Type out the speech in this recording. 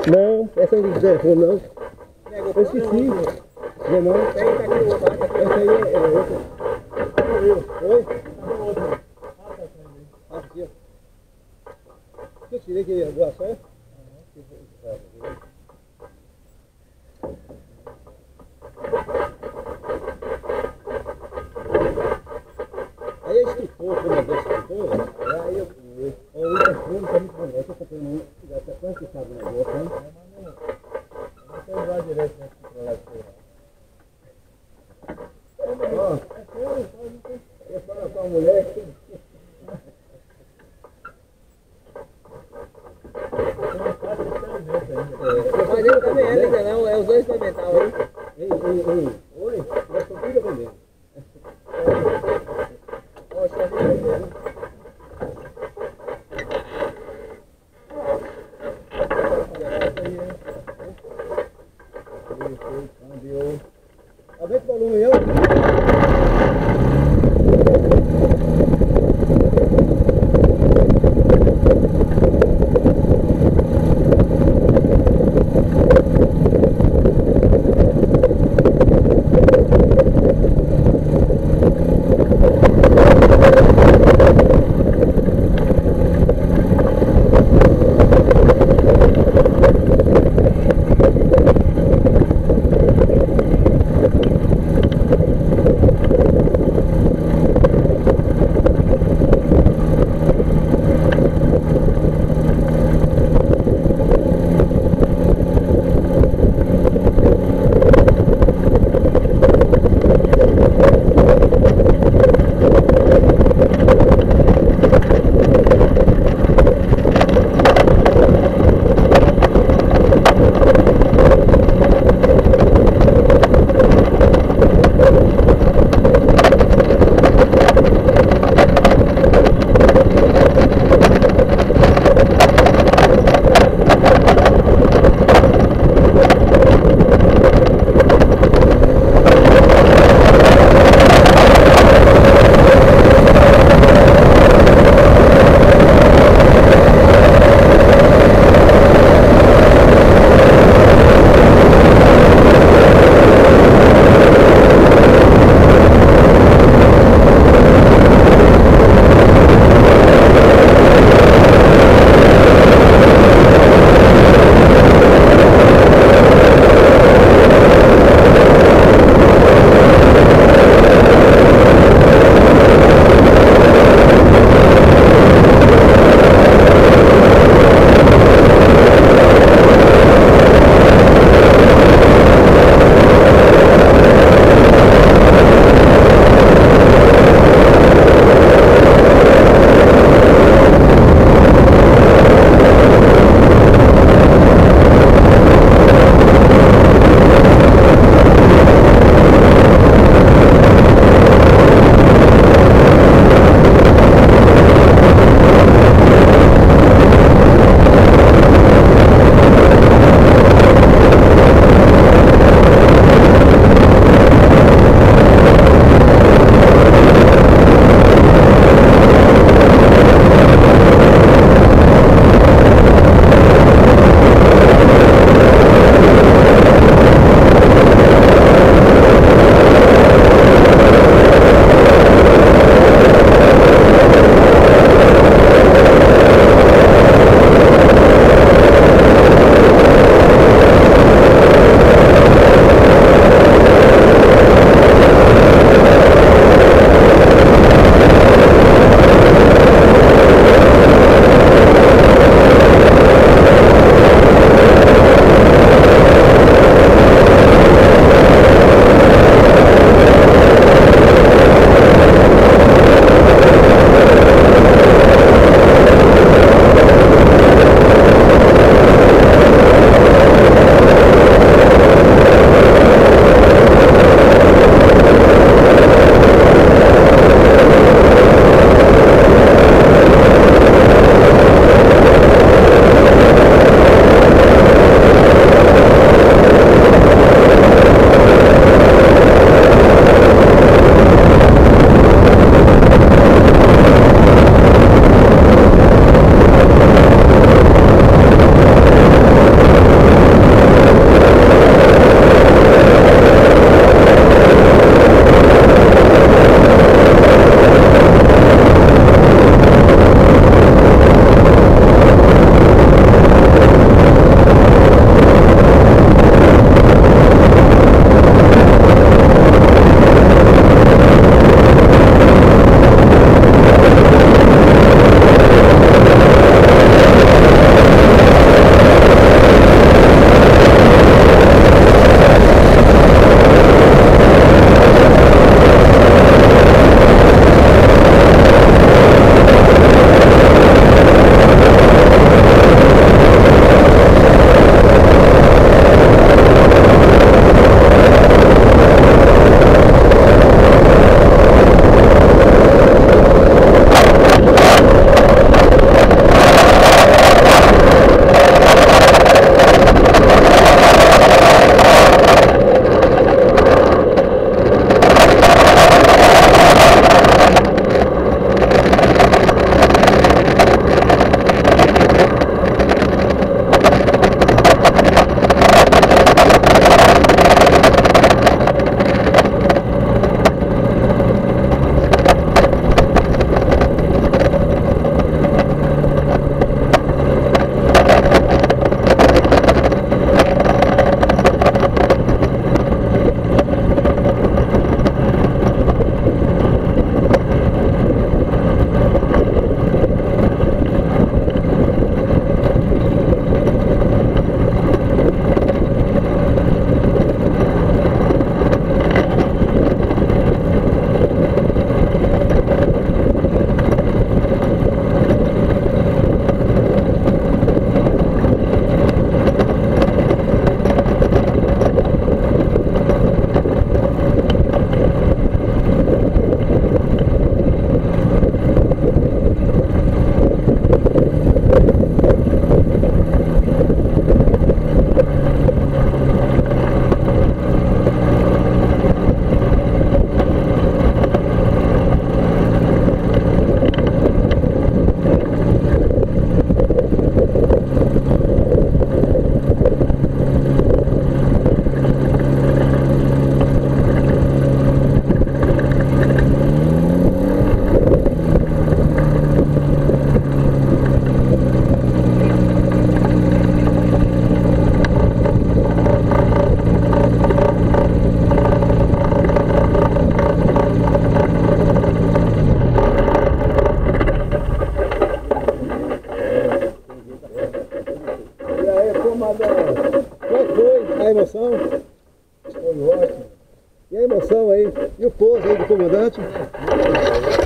Não, essa aí não derrubou não. Eu esqueci. Não, não. Essa aí é outra. Oi? Aqui, ó. Eu tirei aqui a doação. Aí a estrutura, como é que é a estrutura, aí eu fui. O interfone tá muito bonito, eu comprei um, já tá quase que sabe o negócio, né? Não tem usar direito nesse controlar de feira. Ó, eu falo com a mulher que... Mas ele também é, ainda não, é os dois experimentais aí. Ei, oi, eu estou tudo vendendo. Ó, está vendendo. Aumenta o volume, eu. Qual foi a emoção? Foi ótimo. E a emoção aí? E o pouso aí do comandante?